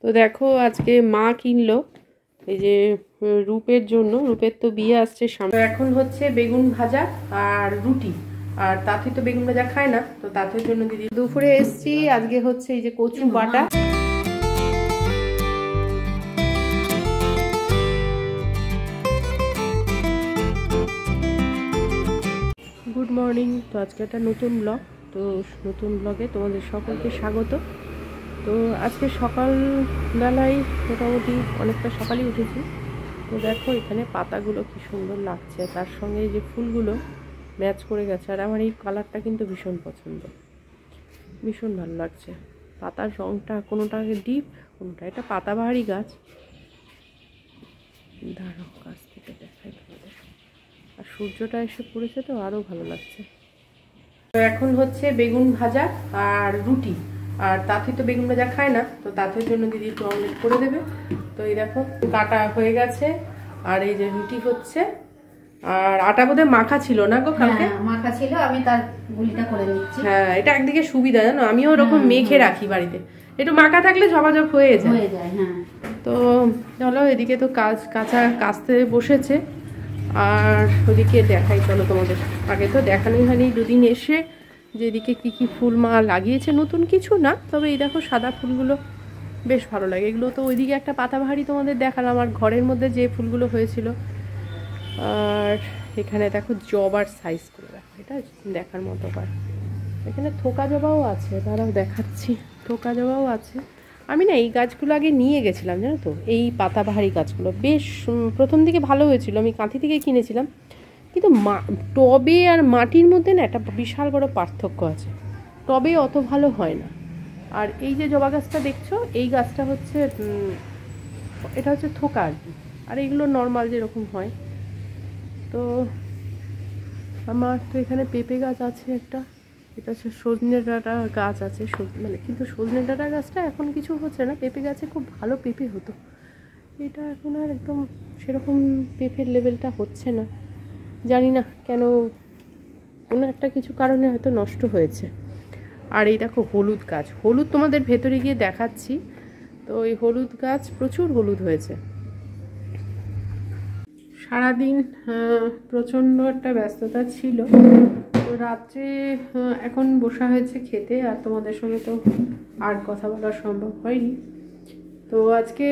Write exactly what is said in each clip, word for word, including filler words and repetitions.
তো দেখো আজকে মা কিনলো এই যে রূপের জন্য, রূপের তো বিয়ে আসছে সামনে। এখন হচ্ছে বেগুন ভাজা আর রুটি, আর তাতে তো বেগুন ভাজা খায় না, তো তাতের জন্য দিদি দুপুরে এসছি। আজকে হচ্ছে এই যে কচু বাটা, গুড মর্নিং। তো আজকে একটা নতুন ব্লগ, তো নতুন ব্লগে তোমাদের সকলকে স্বাগত। তো আজকে সকালবেলায় মোটামুটি অনেকটা সকালেই উঠেছি। তো দেখো এখানে পাতাগুলো কি সুন্দর লাগছে, তার সঙ্গে এই যে ফুলগুলো ম্যাচ করে গেছে। আর আমার এই কালারটা কিন্তু ভীষণ পছন্দ, ভীষণ ভালো লাগছে। পাতার রঙটা কোনোটা ডিপ, কোনোটা এটা পাতাবাহারি গাছ। দাঁড়াও গাছ থেকে দেখাই তোমাদের। আর সূর্যটা এসে পড়েছে তো আরও ভালো লাগছে। তো এখন হচ্ছে বেগুন ভাজা আর রুটি, আর তাতে তো বেগুন ভাজা খায় না, তো তাতের জন্য দিদি একটু অমলেট করে দেবে। তো এই দেখো কাটা হয়ে গেছে, আর এই যে রুটি হচ্ছে। আর আটা বোধহয় মাখা ছিল না গো কালকে? মাখা ছিল, আমি তার গুলিটা করে নিচ্ছি। হ্যাঁ, এটা একদিকে সুবিধা, জানো আমিও ওরকম মেখে রাখি বাড়িতে, একটু মাখা থাকলে ঝপাঝপ হয়ে যায় হয়ে যায় হ্যাঁ। তো চলো এদিকে তো কাজ কাঁচা কাচতে বসেছে, আর ওদিকে দেখাই চলো তোমাদের। আগে তো দেখানোই হয়নি দুদিন এসে যে এদিকে কী কী ফুল মা লাগিয়েছে, নতুন কিছু না, তবে এই দেখো সাদা ফুলগুলো বেশ ভালো লাগে। এগুলো তো ওইদিকে একটা পাতাবাহারি তোমাদের দেখালাম, আর ঘরের মধ্যে যে ফুলগুলো হয়েছিল। আর এখানে দেখো জবার সাইজ করে দেখো, এটা দেখার মতো হয়। এখানে থোকা জবাও আছে, তারাও দেখাচ্ছি, থোকা জবাও আছে। আমি না এই গাছগুলো আগে নিয়ে গেছিলাম জানো তো, এই পাতাবাহারি গাছগুলো বেশ প্রথম দিকে ভালো হয়েছিল, আমি কাঁথি থেকে কিনেছিলাম। কিন্তু মা টবে আর মাটির মধ্যে না একটা বিশাল বড় পার্থক্য আছে, টবে অত ভালো হয় না। আর এই যে জবা গাছটা দেখছো, এই গাছটা হচ্ছে এটা হচ্ছে থোকা আর কি, আর এইগুলো নর্মাল যেরকম হয়। তো আমার তো এখানে পেঁপে গাছ আছে একটা, এটা হচ্ছে সজনে ডাঁটা গাছ আছে, মানে কিন্তু সজনে ডাঁটা গাছটা এখন কিছু হচ্ছে না, পেঁপে গাছে খুব ভালো পেঁপে হতো। এটা এখন আর একদম সেরকম পেঁপের লেভেলটা হচ্ছে না, জানি না কেন, কোনো একটা কিছু কারণে হয়তো নষ্ট হয়েছে। আর এই দেখো হলুদ গাছ, হলুদ তোমাদের ভেতরে গিয়ে দেখাচ্ছি। তো এই হলুদ গাছ প্রচুর হলুদ হয়েছে। সারাদিন প্রচণ্ড একটা ব্যস্ততা ছিল, তো রাত্রে এখন বসা হয়েছে খেতে, আর তোমাদের সঙ্গে তো আর কথা বলা সম্ভব হয়নি। তো আজকে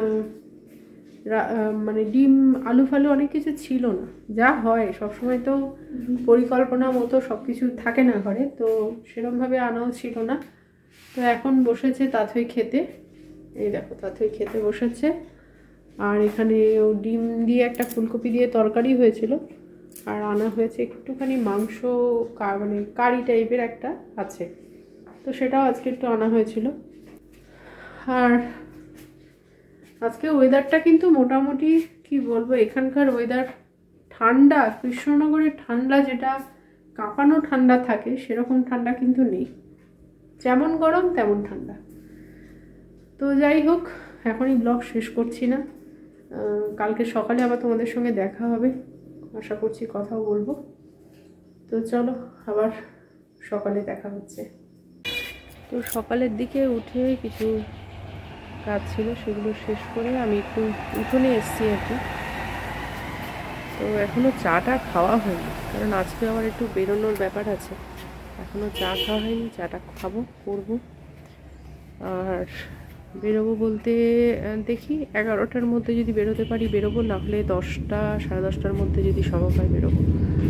মানে ডিম আলু ফালু অনেক কিছু ছিল না, যা হয় সবসময় তো পরিকল্পনা মতো সব কিছু থাকে না ঘরে, তো সেরকমভাবে আনাও ছিল না। তো এখন বসেছে তাথই খেতে, এই দেখো তাথই খেতে বসেছে। আর এখানে ও ডিম দিয়ে একটা ফুলকপি দিয়ে তরকারি হয়েছিল, আর আনা হয়েছে একটুখানি মাংস, মানে কারি টাইপের একটা আছে, তো সেটাও আজকে একটু আনা হয়েছিল। আর আজকে ওয়েদারটা কিন্তু মোটামুটি কি বলবো, এখানকার ওয়েদার ঠান্ডা, কৃষ্ণনগরের ঠান্ডা যেটা কাঁপানো ঠান্ডা থাকে সেরকম ঠান্ডা কিন্তু নেই, যেমন গরম তেমন ঠান্ডা। তো যাই হোক, এখনই ব্লগ শেষ করছি না, কালকে সকালে আবার তোমাদের সঙ্গে দেখা হবে, আশা করছি কথাও বলবো। তো চলো আবার সকালে দেখা হচ্ছে। তো সকালের দিকে উঠে কিছু কাজ ছিল, সেগুলো শেষ করে আমি একটু উঠোনে এসেছি আর কি। তো এখনও চাটা খাওয়া হয়নি, কারণ আজকে আবার একটু বেরোনোর ব্যাপার আছে, এখনও চা খাওয়া হয়নি, চাটা খাবো করবো। আর বেরোবো বলতে দেখি এগারোটার মধ্যে যদি বেরোতে পারি বেরোবো, না হলে দশটা সাড়ে দশটার মধ্যে যদি সম্ভব হয় বেরোবো।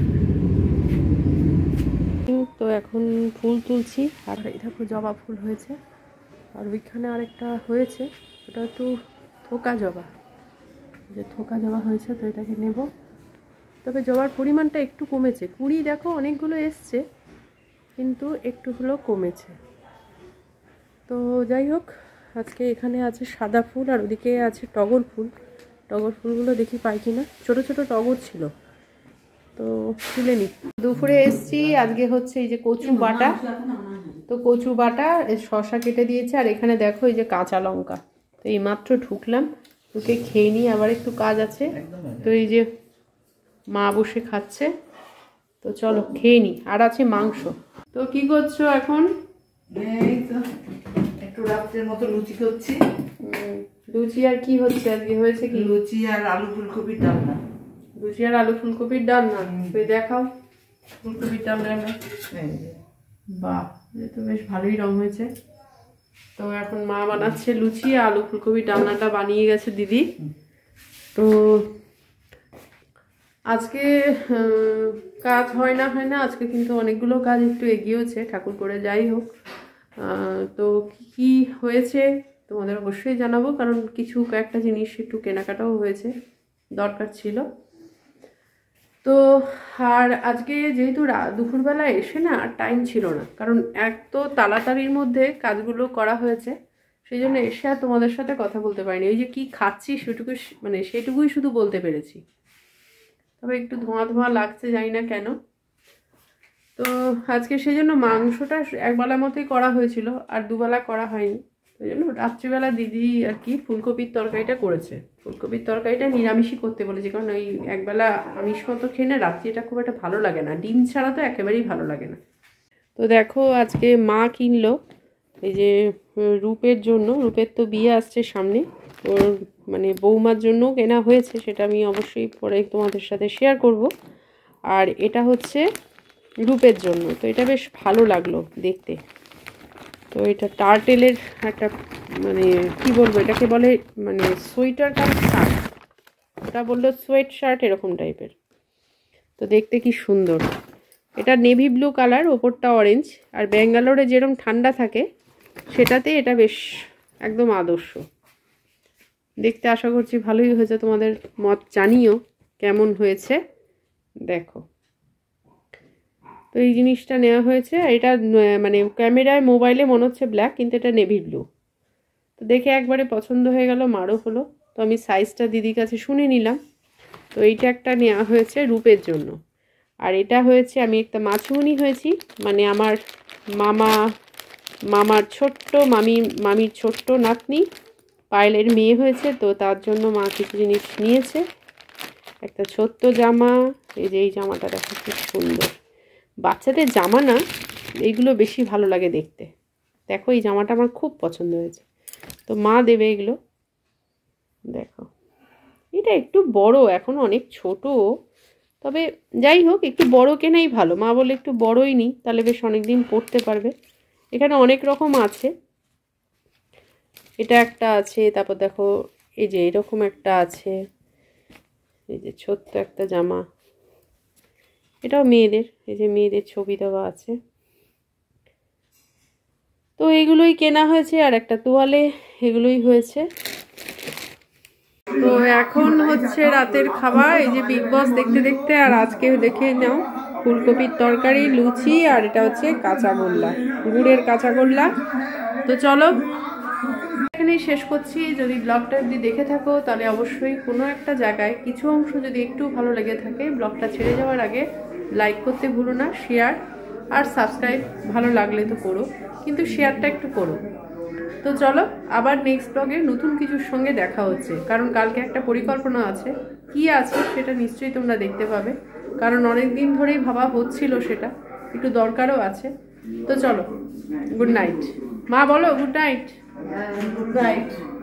তো এখন ফুল তুলছি, আর এই দেখো জবা ফুল হয়েছে, আর ওইখানে আরেকটা হয়েছে, ওটা একটু থোকা জবা, যে থোকা জবা হয়েছে, তো এটাকে নেব। তবে জবার পরিমাণটা একটু কমেছে, কুড়ি দেখো অনেকগুলো এসছে, কিন্তু একটু হলেও কমেছে। তো যাই হোক, আজকে এখানে আছে সাদা ফুল, আর ওদিকে আছে টগর ফুল। টগর ফুলগুলো দেখি পাই কিনা, ছোট ছোট টগর ছিল, তো তুলে নি। দুপুরে এসছি, আজকে হচ্ছে এই যে কচু বাটা, তো কচু বাটা শসা কেটে দিয়েছে, আর এখানে দেখো এই যে কাঁচা লঙ্কা। তো এই মাত্র ঢুকলাম, ঢুকে খেয়ে নিই, আবার একটু কাজ আছে। তো এই যে মা বসে খাচ্ছে, তো চলো খেয়ে নিই। আর আছে মাংস। তো কি করছো এখন? একটু রাত্রের মতো লুচি করছি। লুচি আর কি হচ্ছে আজকে? হয়েছে কি? লুচি আর আলু ফুলকপির ডালনা। লুচি আর আলু ফুলকপির ডালনা। তুই দেখাও ফুলকপির ডালনা। বাহ, এ তো বেশ ভালোই রং হয়েছে। তো এখন মা বানাচ্ছে লুচি, আলু ফুলকপির ডালনাটা বানিয়ে গেছে দিদি। তো আজকে কাজ হয় না হয় না আজকে কিন্তু অনেকগুলো কাজ একটু এগিয়েছে ঠাকুর করে, যাই হোক। তো কি হয়েছে তোমাদের অবশ্যই জানাবো, কারণ কিছু কয়েকটা জিনিস একটু কেনাকাটাও হয়েছে, দরকার ছিল। তো আর আজকে যেহেতু দুপুরবেলা এসে না আর টাইম ছিল না, কারণ এক তো তাড়াতাড়ির মধ্যে কাজগুলো করা হয়েছে, সেই জন্য এসে আর তোমাদের সাথে কথা বলতে পারিনি। ওই যে কি খাচ্ছি সেটুকু মানে সেটুকুই শুধু বলতে পেরেছি। তবে একটু ধোঁয়া ধোঁয়া লাগছে, জানি না কেন। তো আজকে সেই জন্য মাংসটা একবেলা মতোই করা হয়েছিল, আর দুবেলা করা হয়নি। ওই জন্য রাত্রিবেলা দিদি আর কি ফুলকপির তরকারিটা করেছে। ফুলকপির তরকারিটা নিরামিষই করতে বলেছে, কারণ ওই একবেলা আমিষ মতো খেয়ে না রাত্রি এটা খুব একটা ভালো লাগে না, ডিম ছাড়া তো একেবারেই ভালো লাগে না। তো দেখো আজকে মা কিনলো এই যে রূপের জন্য, রূপের তো বিয়ে আসছে সামনে, ওর মানে বৌমার জন্য কেনা হয়েছে, সেটা আমি অবশ্যই পরে তোমাদের সাথে শেয়ার করব। আর এটা হচ্ছে রূপের জন্য, তো এটা বেশ ভালো লাগলো দেখতে। তো এটা টার্টেলের একটা মানে কি বলবো এটাকে বলে, মানে সোয়েটার কাম শার্ট, ওটা বললো সোয়েট শার্ট এরকম টাইপের। তো দেখতে কি সুন্দর। এটা নেভি ব্লু কালার, ওপরটা অরেঞ্জ। আর ব্যাঙ্গালোরে যেরকম ঠান্ডা থাকে সেটাতে এটা বেশ একদম আদর্শ দেখতে। আশা করছি ভালোই হয়েছে, তোমাদের মত জানিও কেমন হয়েছে। দেখো তো এই জিনিসটা নেওয়া হয়েছে, এটা মানে ক্যামেরায় মোবাইলে মনে হচ্ছে ব্ল্যাক, কিন্তু এটা নেভি ব্লু। তো দেখে একবারে পছন্দ হয়ে গেল, মারও হলো। তো আমি সাইজটা দিদির কাছে শুনে নিলাম। তো এইটা একটা নেওয়া হয়েছে রূপের জন্য। আর এটা হয়েছে, আমি একটা মাছুমনি হয়েছি, মানে আমার মামা মামার ছোট্ট মামি মামির ছোট্ট নাতনি পায়েলের মেয়ে হয়েছে, তো তার জন্য মা কিছু জিনিস নিয়েছে। একটা ছোট্ট জামা, এই যে এই জামাটা দেখো খুব সুন্দর। বাচ্চাদের জামা না এইগুলো বেশি ভালো লাগে দেখতে। দেখো এই জামাটা আমার খুব পছন্দ হয়েছে, তো মা দেবে এগুলো। দেখো এটা একটু বড়, এখন অনেক ছোট, তবে যাই হোক একটু বড় কেনাই ভালো। মা বলে একটু বড়ই নিই, তাহলে বেশ অনেক দিন পরতে পারবে। এখানে অনেক রকম আছে, এটা একটা আছে, তারপর দেখো এই যে এরকম একটা আছে, এই যে ছোট্ট একটা জামা, এটাও মেয়েদের, এই যে মেয়েদের ছবি দেওয়া আছে। তো এগুলোই কেনা হয়েছে, আর একটা তোয়ালে, এগুলোই হয়েছে। তো এখন হচ্ছে রাতের খাবার, এই যে বিগ বস দেখতে দেখতে। আর আজকে দেখে নাও ফুলকপির তরকারি, লুচি, আর এটা হচ্ছে কাঁচা গোল্লা, গুড়ের কাঁচা গোল্লা। তো চলো এখানেই শেষ করছি। যদি ব্লগটা যদি দেখে থাকো তাহলে অবশ্যই কোনো একটা জায়গায় কিছু অংশ যদি একটু ভালো লেগে থাকে, ব্লগটা ছেড়ে যাওয়ার আগে লাইক করতে ভুলো না, শেয়ার আর সাবস্ক্রাইব ভালো লাগলে তো করো, কিন্তু শেয়ারটা একটু করো। তো চলো আবার নেক্সট ব্লগে নতুন কিছুর সঙ্গে দেখা হচ্ছে, কারণ কালকে একটা পরিকল্পনা আছে, কি আছে সেটা নিশ্চয়ই তোমরা দেখতে পাবে, কারণ অনেক দিন ধরেই ভাবা হচ্ছিল, সেটা একটু দরকারও আছে। তো চলো, গুড নাইট। মা বলো গুড নাইট। Good night.